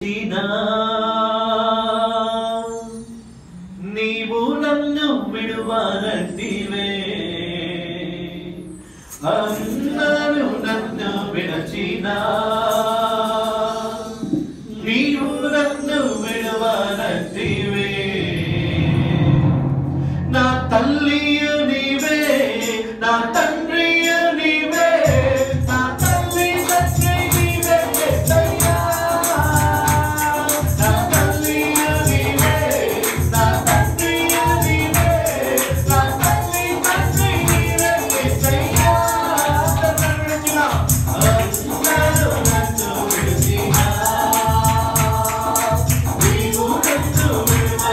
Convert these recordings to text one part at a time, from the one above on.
నీవు నన్ను విడువనంటివే అందరూ నన్ను విడచినా నీవు నన్ను విడువనంటివే నా తల్లియు నీవే నా తండ్రియు నీవే నా తల్లి తండ్రి నీవే యేసయ్యా నా తల్లియు నీవే నా తండ్రియు నీవే నా తల్లి తండ్రి నీవే యేసయ్యా అందరూ నన్ను విడిచినా నీవు నన్ను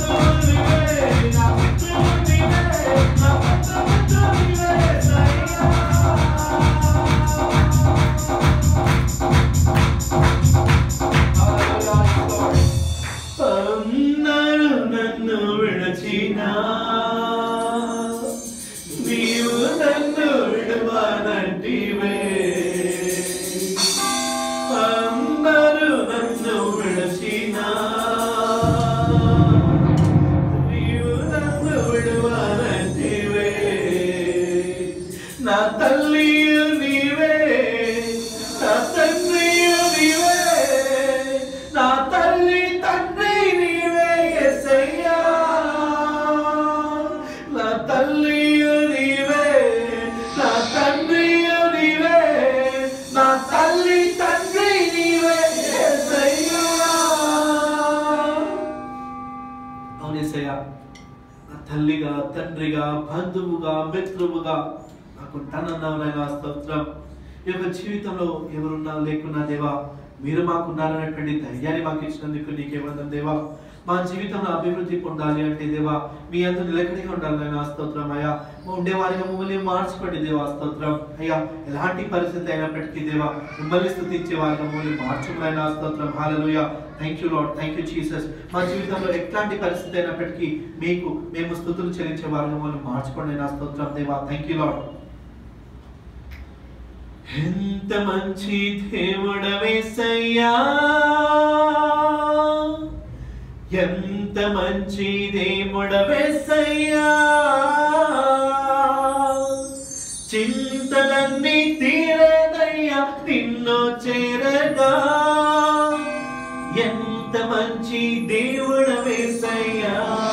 తల్లిగా తండ్రిగా బంధువుగా మిత్రువుగా నాకు ఉంటానన్నావు నాయనా స్తోత్రం. ఈ యొక్క జీవితంలో ఎవరున్నా లేకున్నా దేవా మీరు మాకున్నారనేటువంటి ధైర్యాన్ని మాకు ఇచ్చినందుకు నీకే వందనం దేవా. మా జీవితంలో అభివృద్ధి పొందాలి అంటే దేవా మీ అందు నిలకడగా ఉండాలి నాయనా స్తోత్రం. అయ్యా ఉండేవారిగా మమ్మల్ని మార్చుకోండి దేవా స్తోత్రం. అయ్యా ఎలాంటి పరిస్థితి అయినప్పటికీ దేవా మిమ్మల్ని స్తుతించే వారిగా మమ్మల్ని మార్చుకున్నాయినా స్తోత్రం. హల్లెలూయా. Thank you lord, thank you Jesus. మా జీవితంలో ఎట్లాంటి పరిస్థితి అయినప్పటికీ మీకు మేము స్తుతులు చెల్లించే వారిగా మమ్మల్ని మార్చుకోండి నా స్తోత్రం దేవా. Thank you lord. ఎంత మంచి దేవుడవేసయ్యా, ఎంత మంచి దేవుడవేసయ్యా, చింతలన్నీ తీరేదయ్యా నిన్ను చేరగా. ఎంత మంచి దేవుడవేసయ్యా,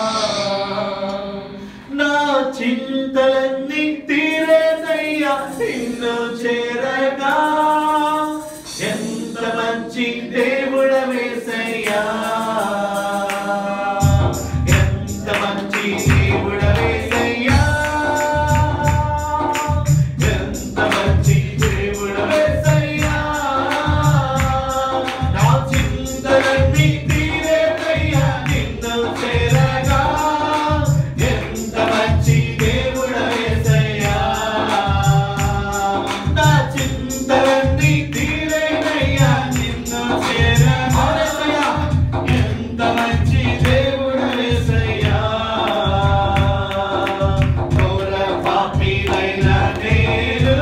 నా చింతలన్నీ తీరేదయ్యా నిన్ను చేరగా. ఎంత మంచి దేవుడవేసయ్యా, ఎంత మంచి దేవుడవేసయ్యా, ఎంత మంచి దేవుడవేసయ్యా, నా చింతలన్నీ తీరేదయ్యా నిన్ను చేరగా. ఎంత మంచి దేవుడవేసయ్యా, నా చింతలన్నీ తీరేదయ్యా నిన్ను చేరగా. ఎంత మంచి దేవుడవేసయ్యా, ఘోర పాపినైన నేను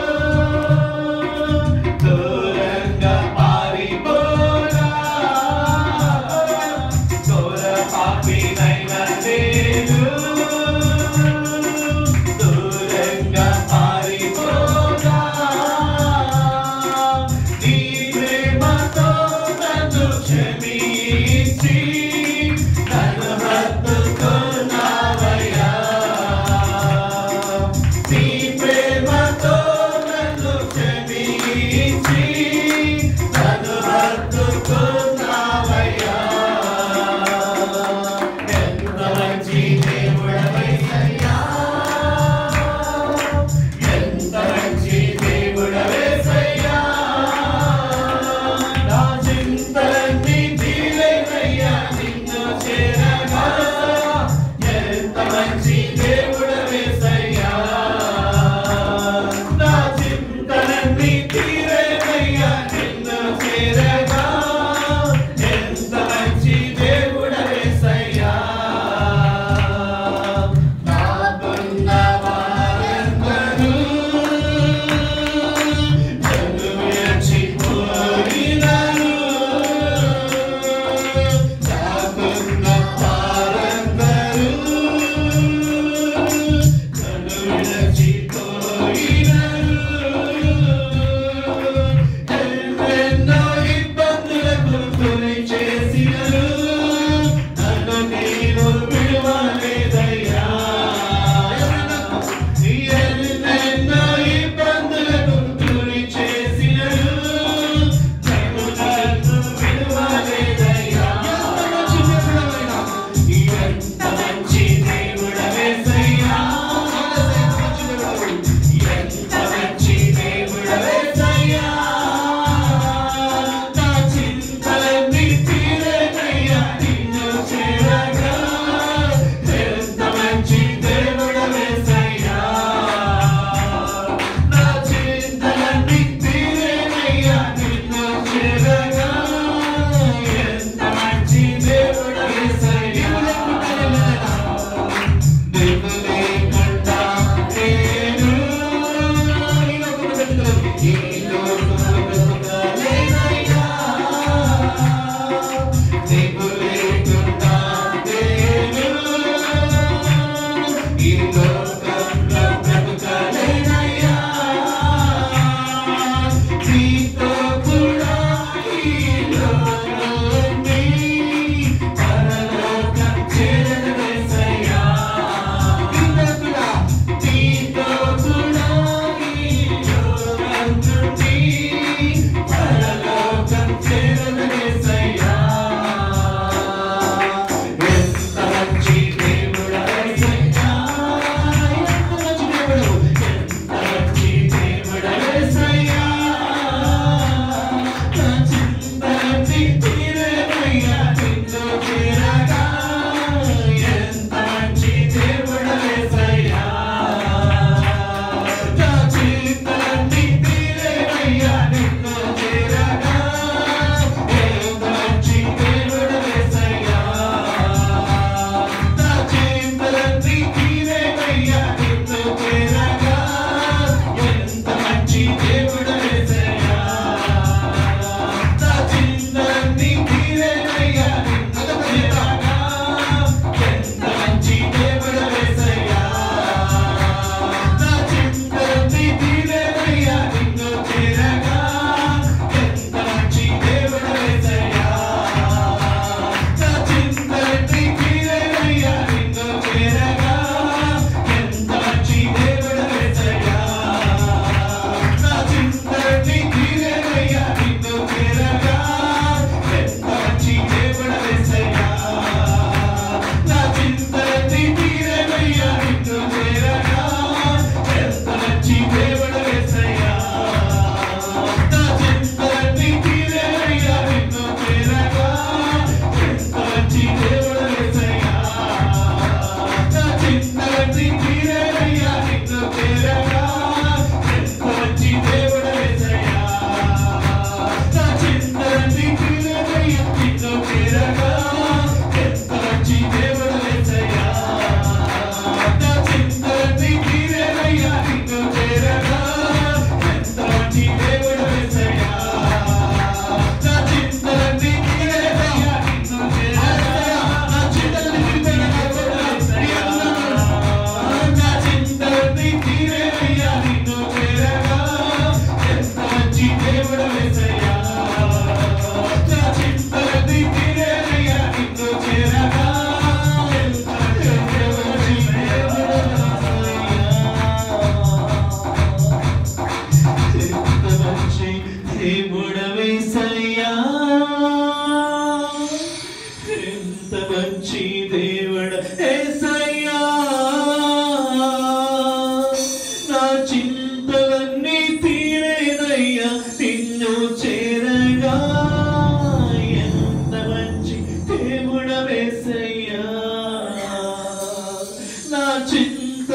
దూరంగా పారిపోనా, ఘోర పాపినైన నేను దూరంగా పారిపోనా. నీ ప్రేమతో నన్ను క్షమించి నన్ను హత్తుకున్నావయ్యా, నీ ప్రేమతో నన్ను క్షమించి నన్ను హత్తుకున్నావయ్యా. ఎంత మంచి దేవుడవేసయ్యా, ఎంత మంచి దేవుడవేసయ్యా, నా చింతలన్నీ తీరేదయ్యా నిన్ను చేరగా. ఎంత మంచి దేవుడవేసయ్యా, నా చింతలన్నీ తీరేదయ్యా నిన్ను చేరగా. ఎంత మంచి దేవుడవేసయ్యా, నాకున్న వారందరూ నన్ను విడిచిపోయినారు, నాకున్న వారందరూ నన్ను విడిచిపోయినారు. ఎన్నెన్నో ఇబ్బందులకు గురి చేసినారు, నన్ను నేను విడువలేదయ్యా. ఎన్నెన్నో ఇబ్బందులకు గురి చేసినారు, నన్ను విడువలేదయ్యా. ఎంత మంచి దేవుడవేసయ్యా, ఎంత మంచి దేవుడవేసయ్యా, నా చింతలన్నీ తీరేదయ్యా నిన్ను చేరగా.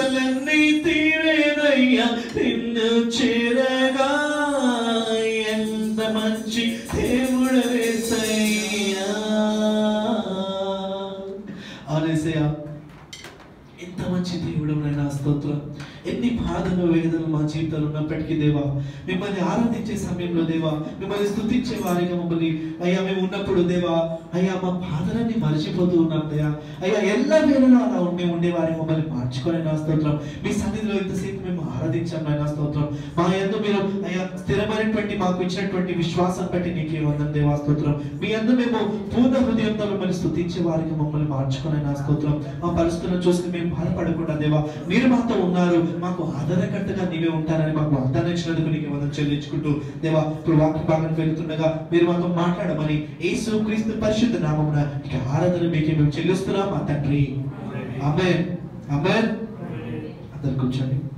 ఆశలన్నీ తీరేదయ్యా నిన్ను చేరగా. ఎంత మంచి దేవుడు యేసయ్యా. యేసయ్యా ఎంత మంచి దేవుడు నాయనా, స్తోత్రం. ఎన్ని బాధలు వేదనలు మా జీవితాలు ఉన్నప్పటికీ దేవా, మిమ్మల్ని ఆరాధించే సమయంలో దేవా, మిమ్మల్ని స్తుతించే వారిగా మమ్మల్ని అయ్యా మేము ఉన్నప్పుడు దేవా, అయ్యా మా బాధలన్నీ మర్చిపోతూ ఉన్నాం దయా. అయ్యా ఎల్ల వేళలో అలా ఉండేవారి మమ్మల్ని మార్చుకొని నా స్తోత్రం. మీ సన్నిధిలో ఇంతసేపు మేము ఆరాధించాం నాయనా, స్తోత్రం. మా యందు మీరు అయ్యా స్థిరమైనటువంటి మాకు ఇచ్చినటువంటి విశ్వాసం బట్టి నీకే వందనం దేవా, స్తోత్రం. మీ యందు మేము పూర్ణ హృదయంతో మిమ్మల్ని స్తుతించే వారికి మమ్మల్ని మార్చుకొని నా స్తోత్రం. మా పరిస్థితులను చూసి మేము బాధపడకుండా దేవా, మీరు మాతో ఉన్నారు, మాకు ఆధారకర్తగా నీవే ఉంటారని మాకు వాగ్దానం ఇచ్చినందుకు నీకు వందనం చెల్లించుకుంటూ దేవా, ఇప్పుడు వాక్య భాగం వెళ్తుండగా మీరు మాతో మాట్లాడమని యేసు క్రీస్తు పరిశుద్ధ నామమున ఇక ఆరాధన మీకే మేము చెల్లిస్తున్నాం మా తండ్రి. ఆమేన్. ఆమేన్. అందరూ కూర్చోండి.